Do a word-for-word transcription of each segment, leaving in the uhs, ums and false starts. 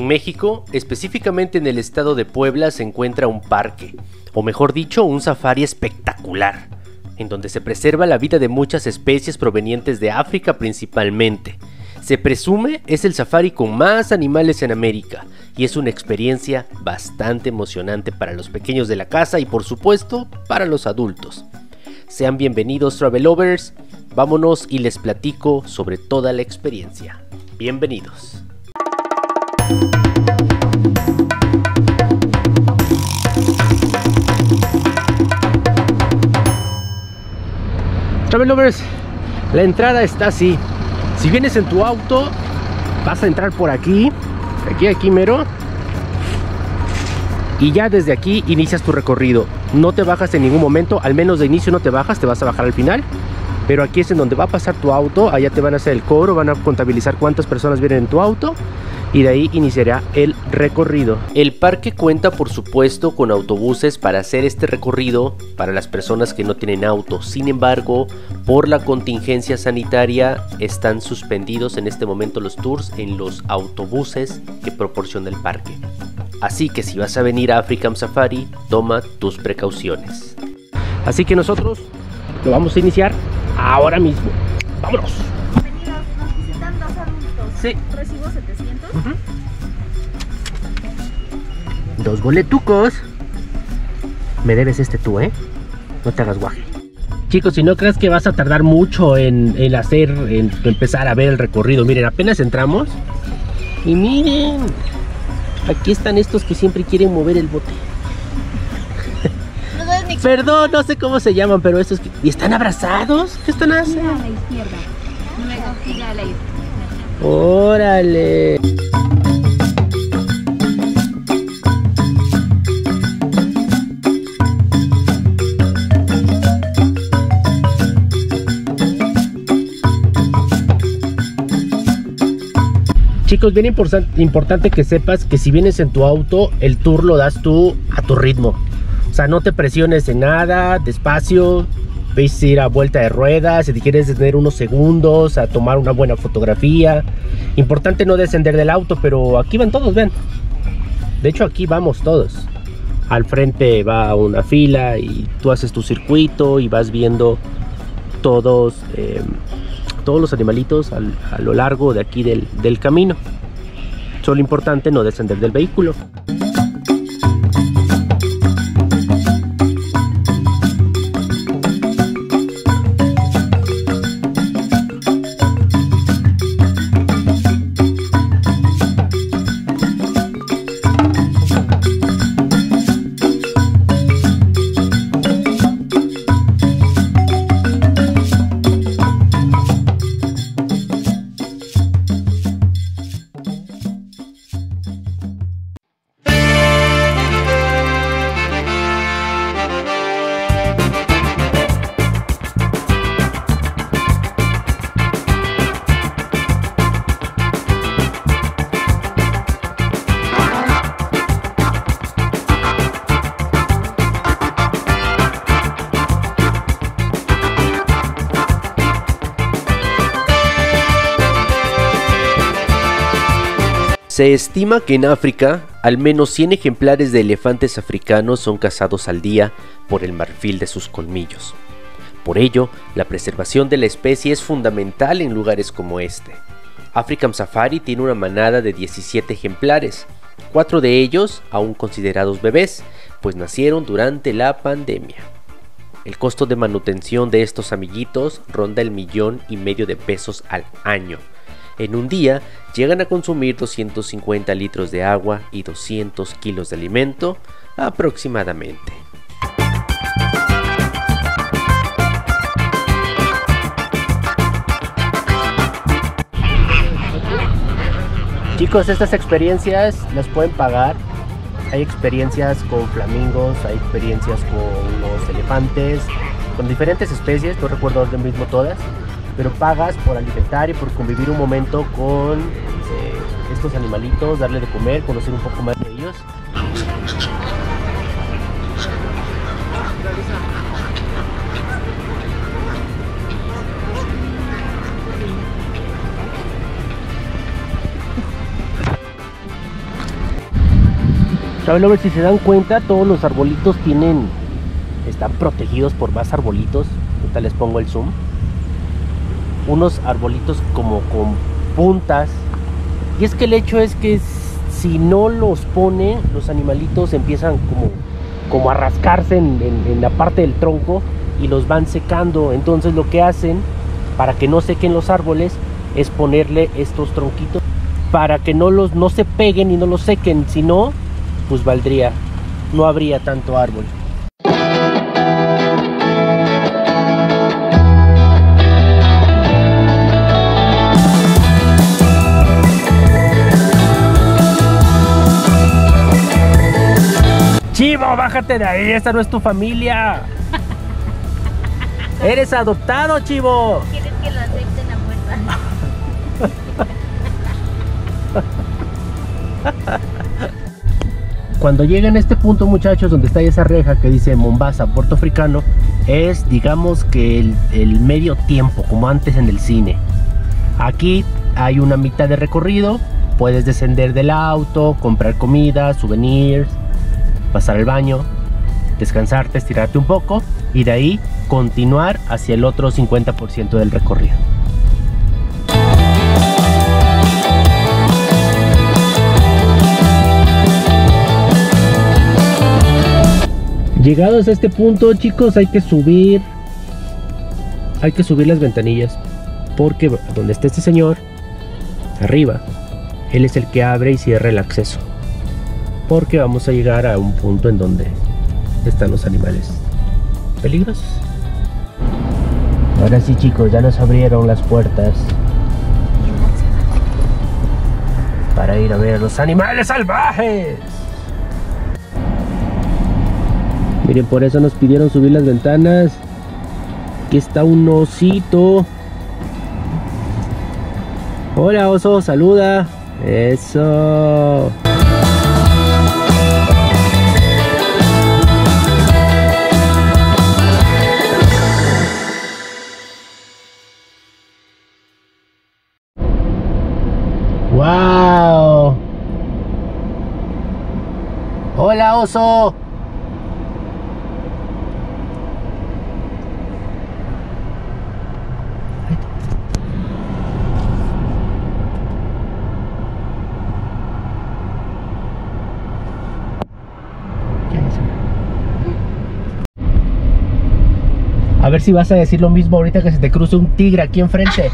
México, específicamente en el estado de Puebla, se encuentra un parque, o mejor dicho, un safari espectacular, en donde se preserva la vida de muchas especies provenientes de África principalmente. Se presume es el safari con más animales en América, y es una experiencia bastante emocionante para los pequeños de la casa y por supuesto para los adultos. Sean bienvenidos Travel Lovers, vámonos y les platico sobre toda la experiencia. Bienvenidos. Travel Lovers, la entrada está así. Si vienes en tu auto, vas a entrar por aquí, aquí, aquí mero, y ya desde aquí inicias tu recorrido. No te bajas en ningún momento, al menos de inicio no te bajas, te vas a bajar al final. Pero aquí es en donde va a pasar tu auto, allá te van a hacer el cobro, van a contabilizar cuántas personas vienen en tu auto y de ahí iniciará el recorrido. El parque cuenta por supuesto con autobuses para hacer este recorrido para las personas que no tienen auto. Sin embargo, por la contingencia sanitaria están suspendidos en este momento los tours en los autobuses que proporciona el parque. Así que si vas a venir a African Safari, toma tus precauciones. Así que nosotros lo vamos a iniciar ahora mismo. ¡Vámonos! Bienvenidos, nos visitan dos adultos. Sí. Recibo setecientos. Uh-huh. Dos boletucos. Me debes este tú, ¿eh? No te hagas guaje. Chicos, si no crees que vas a tardar mucho en, en hacer, en empezar a ver el recorrido. Miren, apenas entramos. Y miren, aquí están estos que siempre quieren mover el bote. Perdón, no sé cómo se llaman, pero estos que... ¿Y están abrazados? ¿Qué están haciendo? A la izquierda. Luego gira a la izquierda. ¡Órale! Chicos, bien importante que sepas que si vienes en tu auto, el tour lo das tú a tu ritmo. O sea, no te presiones en nada, despacio, ves ir a vuelta de ruedas, si te quieres detener unos segundos a tomar una buena fotografía. Importante no descender del auto, pero aquí van todos, ven. De hecho, aquí vamos todos. Al frente va una fila y tú haces tu circuito y vas viendo todos, eh, todos los animalitos al, a lo largo de aquí del, del camino. Solo importante no descender del vehículo. Se estima que en África, al menos cien ejemplares de elefantes africanos son cazados al día por el marfil de sus colmillos. Por ello, la preservación de la especie es fundamental en lugares como este. African Safari tiene una manada de diecisiete ejemplares, cuatro de ellos aún considerados bebés, pues nacieron durante la pandemia. El costo de manutención de estos amiguitos ronda el millón y medio de pesos al año. En un día llegan a consumir doscientos cincuenta litros de agua y doscientos kilos de alimento aproximadamente. Chicos, estas experiencias las pueden pagar. Hay experiencias con flamingos, hay experiencias con los elefantes, con diferentes especies, no recuerdo ahora mismo todas. Pero pagas por alimentar y por convivir un momento con eh, estos animalitos, darle de comer, conocer un poco más de ellos. Travel Lovers, si se dan cuenta, todos los arbolitos tienen, están protegidos por más arbolitos. Ahorita les pongo el zoom. Unos arbolitos como con puntas. Y es que el hecho es que si no los ponen, los animalitos empiezan como, como a rascarse en, en, en la parte del tronco y los van secando. Entonces lo que hacen para que no sequen los árboles es ponerle estos tronquitos para que no los no se peguen y no los sequen. Si no, pues valdría, no habría tanto árbol. Chivo, bájate de ahí, esta no es tu familia. Eres adoptado, Chivo. ¿Quieres que lo acepte en la puerta? Cuando llegan a este punto, muchachos, donde está esa reja que dice Mombasa, Puerto Africano, es, digamos que el, el medio tiempo, como antes en el cine. Aquí hay una mitad de recorrido, puedes descender del auto, comprar comida, souvenirs, pasar al baño, descansarte, estirarte un poco y de ahí continuar hacia el otro cincuenta por ciento del recorrido. Llegados a este punto, chicos, hay que subir hay que subir las ventanillas, porque donde está este señor arriba, él es el que abre y cierra el acceso, porque vamos a llegar a un punto en donde están los animales peligrosos. Ahora sí, chicos, ya nos abrieron las puertas para ir a ver a los animales salvajes. Miren, por eso nos pidieron subir las ventanas. Aquí está un osito. Hola, oso, saluda. Eso. Wow. Hola, oso. A ver si vas a decir lo mismo ahorita que se te cruce un tigre aquí enfrente.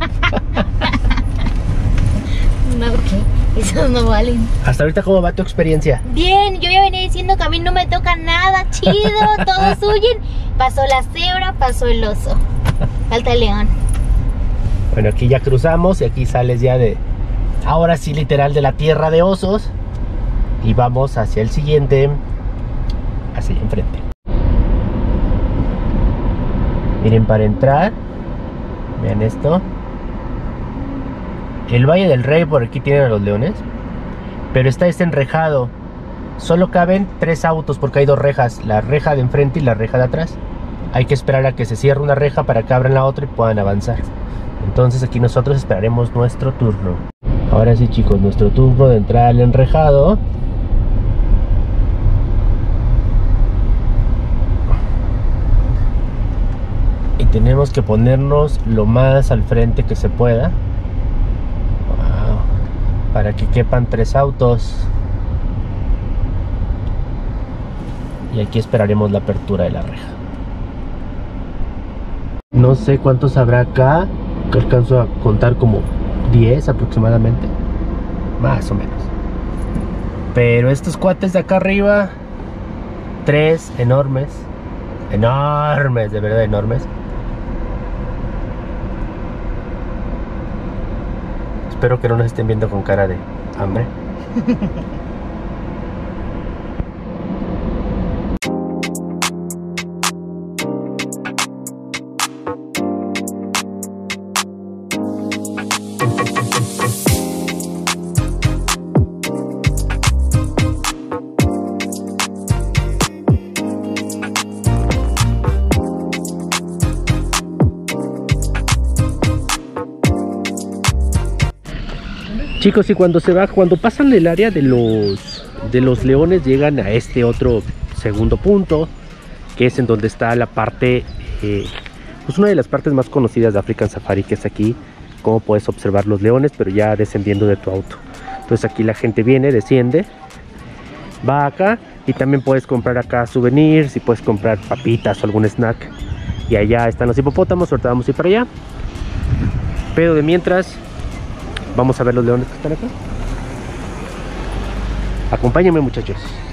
No, ¿qué? Esos no valen. Hasta ahorita, ¿cómo va tu experiencia? Bien, yo ya venía diciendo que a mí no me toca nada, chido, todos huyen. Pasó la cebra, pasó el oso. Falta el león. Bueno, aquí ya cruzamos y aquí sales ya de, ahora sí, literal, de la tierra de osos. Y vamos hacia el siguiente, hacia allá enfrente. Miren, para entrar, vean esto. El Valle del Rey, por aquí tienen a los leones, pero está este enrejado. Solo caben tres autos porque hay dos rejas, la reja de enfrente y la reja de atrás. Hay que esperar a que se cierre una reja para que abran la otra y puedan avanzar. Entonces aquí nosotros esperaremos nuestro turno. Ahora sí, chicos, nuestro turno de entrar al enrejado. Y tenemos que ponernos lo más al frente que se pueda. Wow. Para que quepan tres autos. Y aquí esperaremos la apertura de la reja. No sé cuántos habrá acá, que alcanzo a contar como diez aproximadamente, más o menos. Pero estos cuates de acá arriba, tres enormes, enormes, de verdad enormes. Espero que no nos estén viendo con cara de hambre. Chicos, y cuando se va, cuando pasan el área de los De los leones llegan a este otro segundo punto, que es en donde está la parte, eh, pues una de las partes más conocidas de African Safari, que es aquí, como puedes observar los leones, pero ya descendiendo de tu auto. Entonces aquí la gente viene, desciende, va acá y también puedes comprar acá souvenirs y puedes comprar papitas o algún snack. Y allá están los hipopótamos, ahorita vamos a ir para allá. Pero de mientras, vamos a ver los leones que están acá. Acompáñenme, muchachos.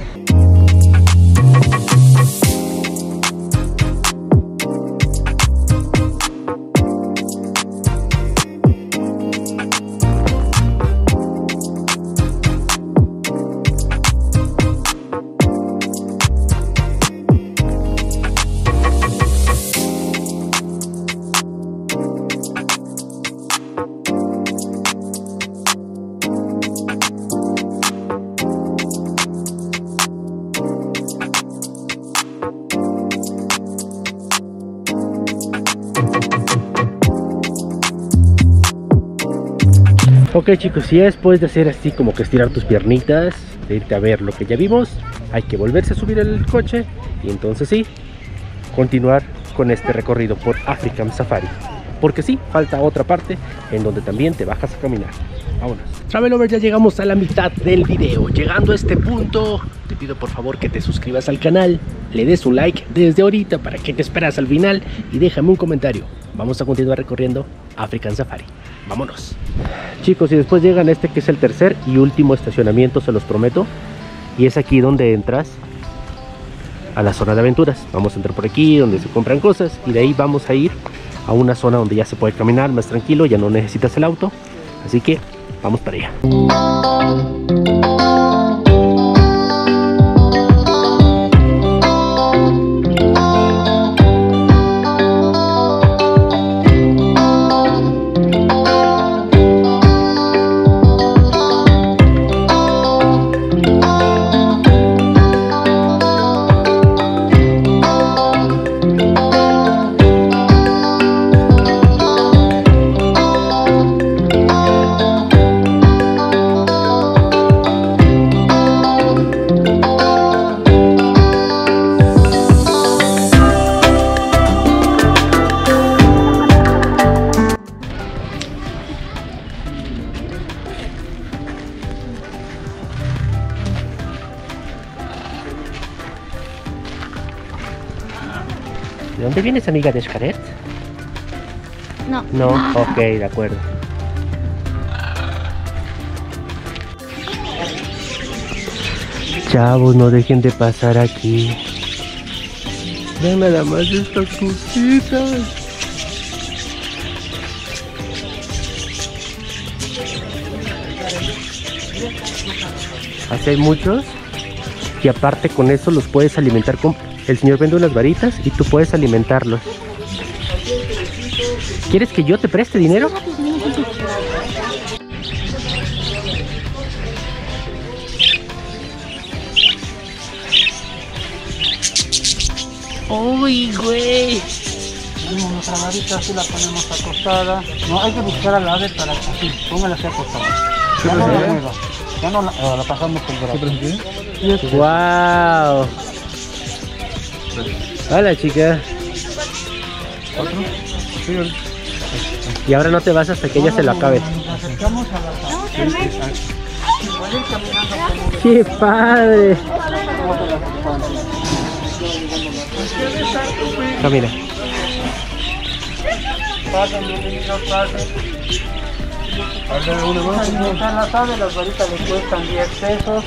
Ok, chicos, y ya después de hacer así como que estirar tus piernitas, de irte a ver lo que ya vimos, hay que volverse a subir el coche y entonces sí, continuar con este recorrido por African Safari. Porque sí, falta otra parte en donde también te bajas a caminar. Vámonos. Travelover, ya llegamos a la mitad del video. Llegando a este punto, te pido por favor que te suscribas al canal, le des un like desde ahorita para que te esperas al final y déjame un comentario. Vamos a continuar recorriendo African Safari. Vámonos. Chicos, y después llegan a este que es el tercer y último estacionamiento, se los prometo. Y es aquí donde entras a la zona de aventuras. Vamos a entrar por aquí donde se compran cosas y de ahí vamos a ir a una zona donde ya se puede caminar más tranquilo, ya no necesitas el auto. Así que vamos para allá. ¿De dónde vienes, amiga de Xcaret? No. No, ok, de acuerdo. Chavos, no dejen de pasar aquí. Vean nada más estas cositas. Así hay muchos. Y aparte con eso los puedes alimentar con... El señor vende unas varitas y tú puedes alimentarlos. ¿Quieres que yo te preste dinero? ¡Uy, güey! Tenemos nuestra varita, así la ponemos acostada. No, hay que buscar al ave para que así, póngala así acostada. Ya no la mueva. Ya no la, eh, la pasamos con el brazo. ¡Wow! Hola, chica. ¿Otro? Sí. Y ahora no te vas hasta que ella se lo acabe. Nos acercamos a la sala. ¡Qué padre! Camina. Pasen, bienvenidos, pasen. Alimentar las aves, las varitas les cuestan diez pesos.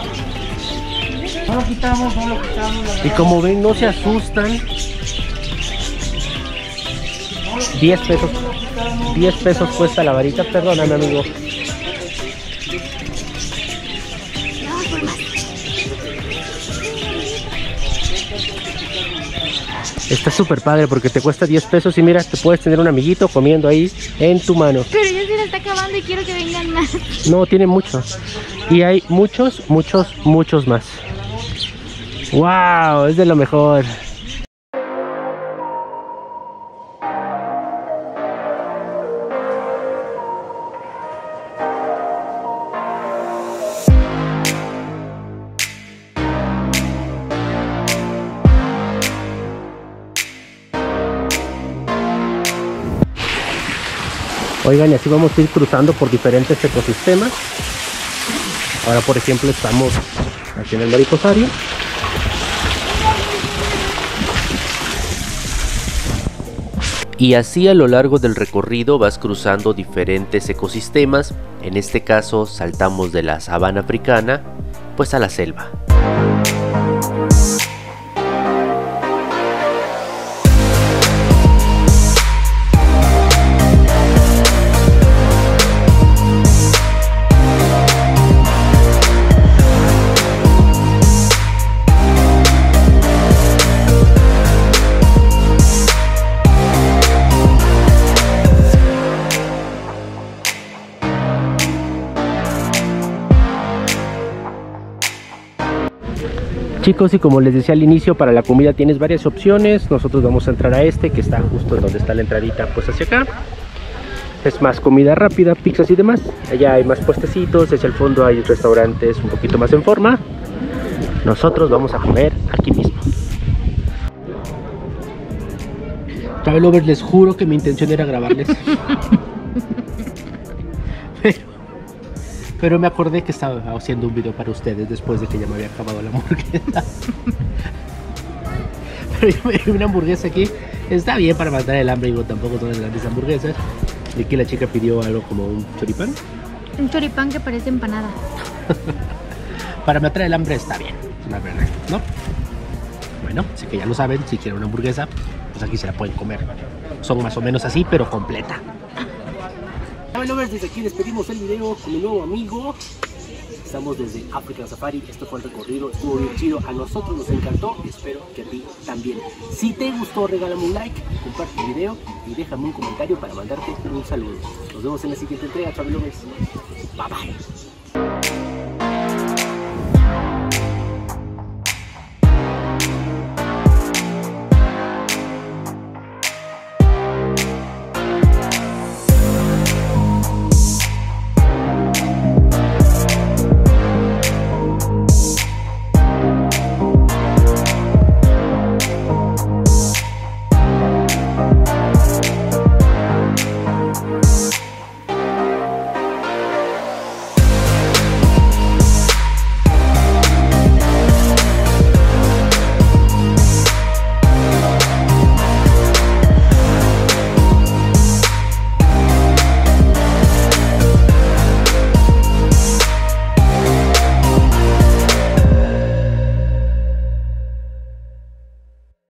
No lo quitamos, no lo quitamos. Y como ven, no se asustan. diez pesos. diez pesos cuesta la varita. Perdóname, amigo. Está súper padre porque te cuesta diez pesos y mira, te puedes tener un amiguito comiendo ahí en tu mano. Pero ya se la está acabando y quiero que vengan más. No, tiene muchos. Y hay muchos, muchos, muchos más. ¡Wow! Es de lo mejor. Oigan, y así vamos a ir cruzando por diferentes ecosistemas. Ahora, por ejemplo, estamos aquí en el mariposario. Y así a lo largo del recorrido vas cruzando diferentes ecosistemas. En este caso saltamos de la sabana africana pues a la selva. Chicos, y como les decía al inicio, para la comida tienes varias opciones. Nosotros vamos a entrar a este que está justo donde está la entradita, pues hacia acá. Es más comida rápida, pizzas y demás. Allá hay más puestecitos, hacia el fondo hay restaurantes un poquito más en forma. Nosotros vamos a comer aquí mismo. Travel Lovers, les juro que mi intención era grabarles. Pero... Pero me acordé que estaba haciendo un video para ustedes después de que ya me había acabado la hamburguesa. Pero yo me di una hamburguesa aquí. Está bien para matar el hambre, digo, tampoco son las grandes hamburguesas. Y aquí la chica pidió algo como un choripán. Un choripán que parece empanada. Para matar el hambre está bien, la verdad, ¿no? Bueno, así que ya lo saben, si quieren una hamburguesa, pues aquí se la pueden comer. Son más o menos así, pero completa. Bueno, desde aquí despedimos el video con mi nuevo amigo. Estamos desde African Safari. Esto fue el recorrido, estuvo bien chido. A nosotros nos encantó, espero que a ti también. Si te gustó, regálame un like, comparte el video y déjame un comentario para mandarte un saludo. Nos vemos en la siguiente entrega, Travel Lovers. Bye bye.